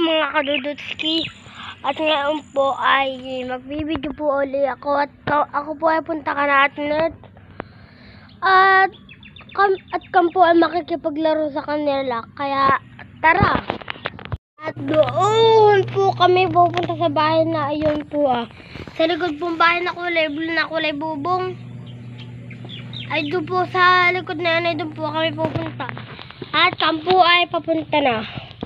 mga kadudutski. At ngayon po ay magbibideo po ulit ako. At ako po ay punta ka na at nerd. At kami po ay makikipaglaro sa kanila. Kaya tara. At doon po kami pupunta sa bahay na ayun po sa likod pong bahay na kulay blue na kulay bubong. Ay doon po sa likod na yan ay doon po kami pupunta. At kami po ay papunta na.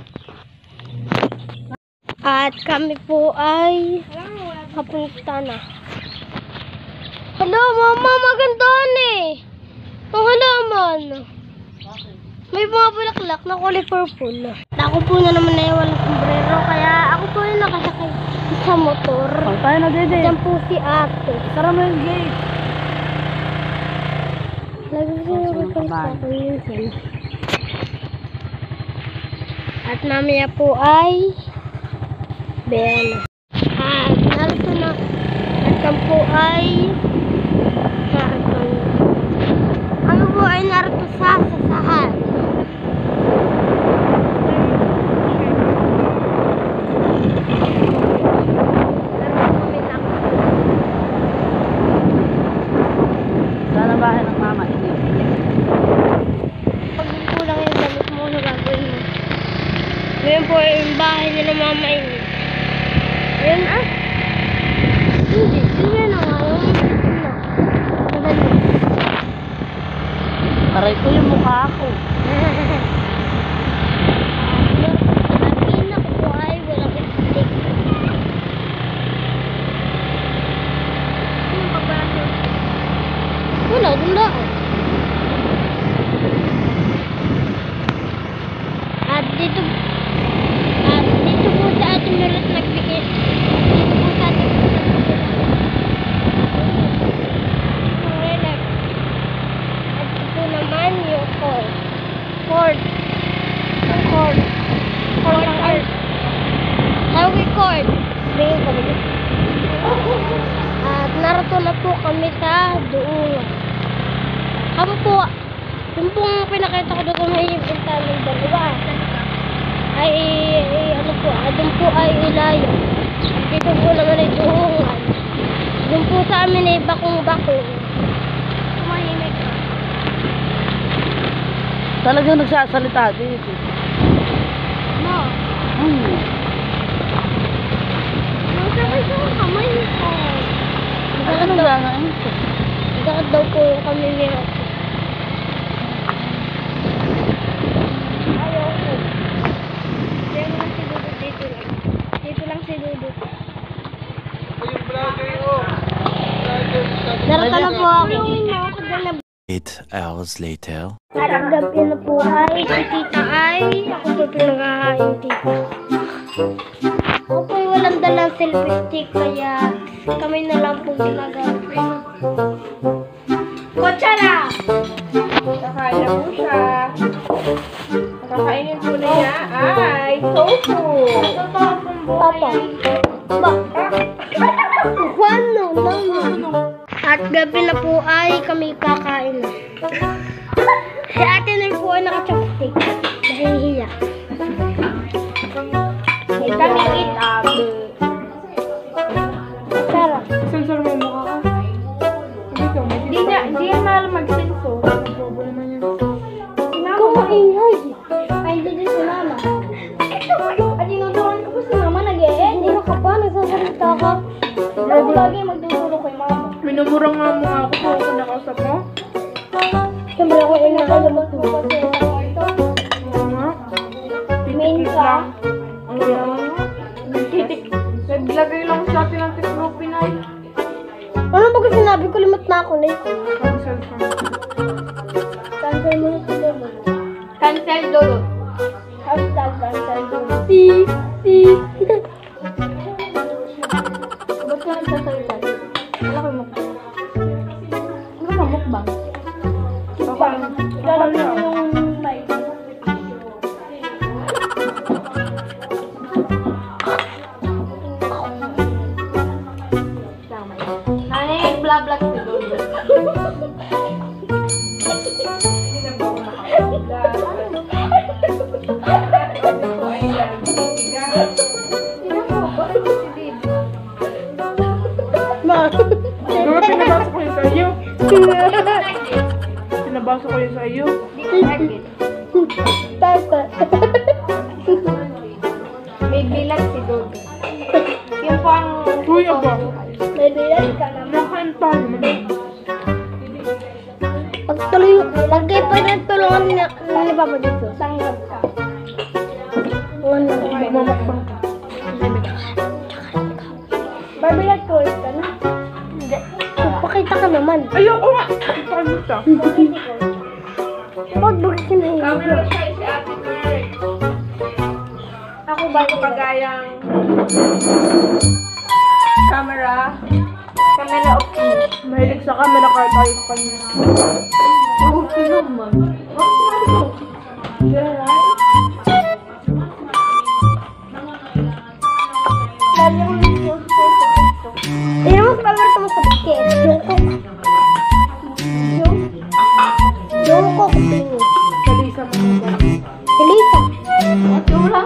At kami po ay papunta na. Hello mama, magandahan eh. Ang halaman. May mga bulaklak na kulay purple. Ako po na naman ay walang sombrero. Kaya ako po ay nakasakay sa motor. Tayo na dede. Diyan po si ate. Tara mo yung gate. Lagi siya minsan. At mamaya po ay Ben. At narito na. At kami po ay kami po ay narito sa sasahan. Sana bahay ng mama. Pag kulang yung damit mo, ano gagawin mo? Ngayon po yung bahay nila mama ini. Ayan Hindi. Sino na nga yung madali. Taray ko yung mukha ko. Nakina ko po ay walang lipstick. Ano pagbarasyon? Wala, ganda ako. At dito po sa ating meron nagbigay. Dito po sa ating at ito naman yung cord. Tawag cord. Bigyan ko ba dito? At narito na po kami sa doon. Kami po, yung pong pinakita ko doon may ibinta ng dalawa. Ay ano po, doon po ay ilayo. Dito po naman ay duungan. Doon po sa amin ay bakong-bakong. Tumahimik ka. Talagang nagsasalita dito. No. Masakay sa kamay ko. Ano gano'n ito? Masakit daw po yung kamay niya. Ayoko. Diyan mo lang si Dudut dito lang. Dito lang si Dudut. Narata na po ako. 8 hours later. At ang gabi na po ay si tita ay ako po pinaghahain tita. Ako po ay walang dalang selfie stick kaya kami na lang po ginagamit. Kutsara! Kakain na po siya. Kakainin po na niya ay tofu. Totoo pong buhay. No. At gabi na po ay kami kakain na. Si ate na po ay naka-chopstick. Nahihiya. May kami eat up. Sarap. Sensor mo mukha ka. Hindi yan mahal mag-sensor. Nagbobo naman yan. Kung maingay. Ay, hindi si mama. At inuturuan ko po si mama nag-e-edit. Hindi ka pa, nagsasalita ka. Ako lagi magduduro kay mama. Minumura nga mo nga ako kung nakausap mo. Siyempre ako ay nakalabas mo. Oo nga. Main Titikit ka. lang. Oo nga. Titik. Naglagay lang sa atin ng tikro Pinay. Ano ba kasi sinabi ko? Limot na ako na yun. Cancel ka. Cancel mo na sila mo. Cancel dulot. Hashtag cancel mo. Ba't ka nagsasalita? Wala kayo mukbang. Ano ka mukbang? Lalagyan mo yung mic. Ay, blah blah si Dodo. Hindi na ba ako nakakabla? Ma. Diba pinabasa ko yun sa iyo? Pinabasa ko yun sa iyo. Tata. May bilag si Dodo. Yun po ang... Uy, aba. May bilang ka naman. Nakain tayo. Pagtuloy, lagay pa na tulungan ni Papa dito. Sanggap ka. Mamakbang ka. Babilag ko ka na. Hindi. Pakita ka naman. Ayoko nga. Pakita. Huwag bukit na yun. Camera siya si Ate Kurt. Ako ba yung kagayang camera? Camera okay. Mahilig sa camera kahit tayo pa niya. Okay naman. Tingnan mo sa camera mo sa bukit. Jungkook. Kalisa mo ba? Elisa. Ito lang.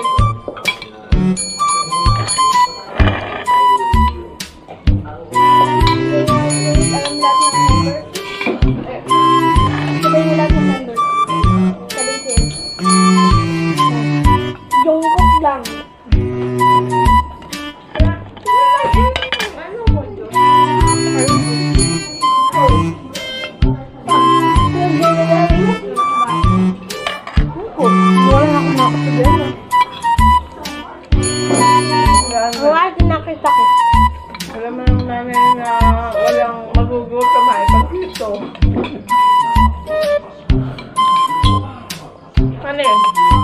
Jungkook lang. Wala na akong nakasabyan. Wala nakita ko. Alam mo naman namin na walang magugutom ay pag dito. Ano yun?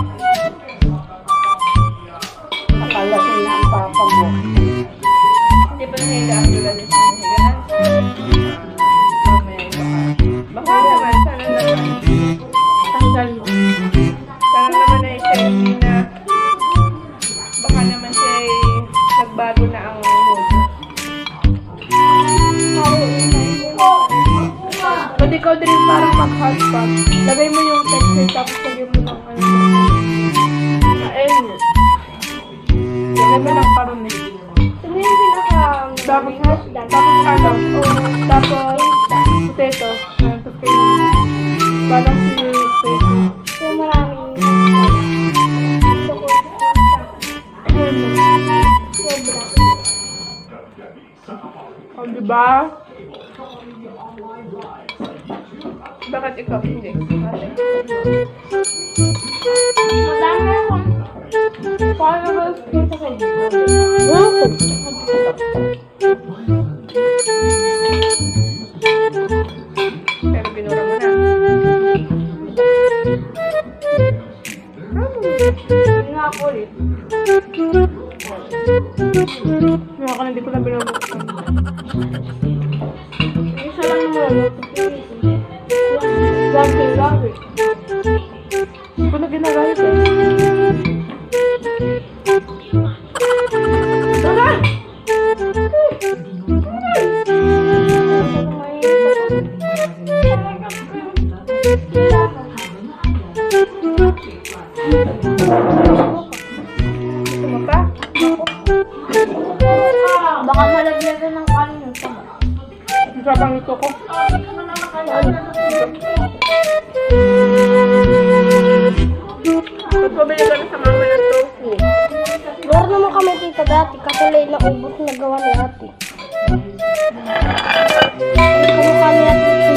Akala ko na ang papa mo. Hindi pa nahiga ang tulad sa nahigaan? Baka naman, sana naman. Tanggal mo. Sana naman ay siya hindi na baka naman siya ay nagbago na ang mood. Pwede ikaw din parang mag-hotspot. Lagay mo yung texture tapos lagay mo ng ano. Ayun. Lagay mo ng karoon. Ano yung pinaka... Tapos ano? Tapos potato. Tapos kayo. Parang si potato. Yung maraming... Oh, diba? Bakit ikaw hindi? Ate? Madami akong... Paano ba kita kayo? Pero binura mo na. Nga ako ulit. Nga ka na, hindi ko na binubuksan. Isa lang naman. Lagi. Hindi ko na ginagamit eh. Tara! Gusto mo pa? Baka malaglagan ng kanin yung tama. Ang sabang ito ko. Pagpabili ka na sa mama ng tofu. Meron naman kami tita dati kasi late na ubos na gawa ni ate. Kamukha ni ate si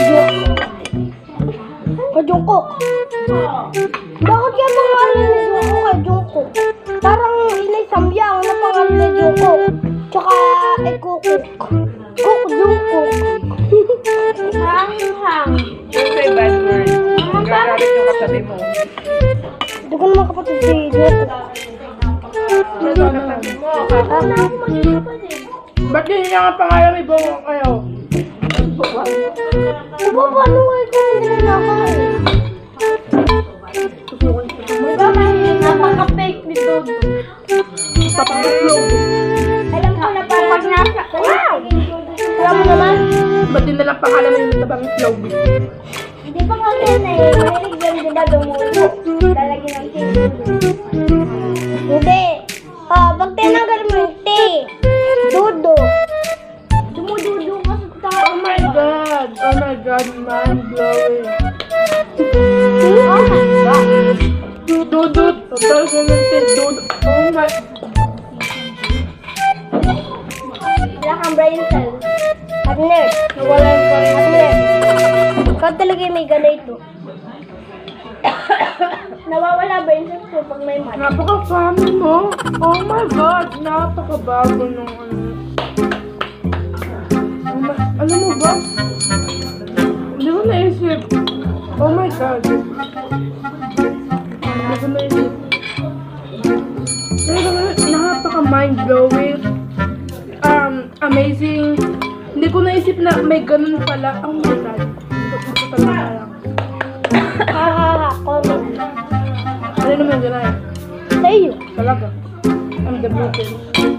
Jungkook. Bakit kaya pangalan ni Jungkook kay Jungkook? Parang inay samyang na pangalan ni Jungkook. Tsaka Kukuk. Jungkook. Hang. Don't say bad words. Gagalit yung katabi mo. Hindi ko naman kapatid si Jungkook. Katabi mo, ba't yun yung nga pangalan ni Bong kayo? Paano nga ikaw hindi na nakain? Napaka-fake ni Dodo. Papangatlog. Alam ko na parang pag nasa... Wow! Alam mo naman? Ba't din nalang pangalan mo yung tabang itlog? Hindi pa nga yan eh. Marinig yan diba dumulo? Lalagyan ng cake. Hindi. ang brain cell. At nerd, nawalan pa rin. At nerd, ikaw talaga yung may ganito. Nawawala brain cell ko pag may mat. Napaka-funny mo. Oh my God. Napaka-bago nung ano. Alam mo ba? Hindi ko naisip. Oh my God. Hindi ko naisip. Napaka-mind-blowing. Amazing. Hindi ko naisip na may ganun pala. Oh my God. Ito talaga lang. Comment. Ano naman ganun? Sa iyo. Talaga. I'm the broken.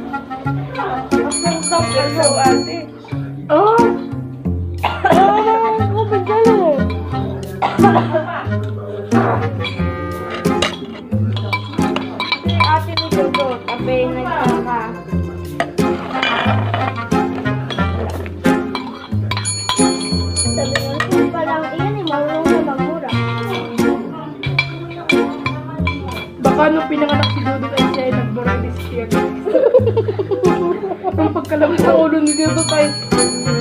Ako ate. Oh! Ako ba dyan? Si ate ni Jojo, tabi nagkaka. Sabi nga, parang iyan eh, marunong na magmura. Baka nung pinanganak si Dodo ay siya ay nagmura this year. Ang pagkalabas sa ulo ni Jojo tayo.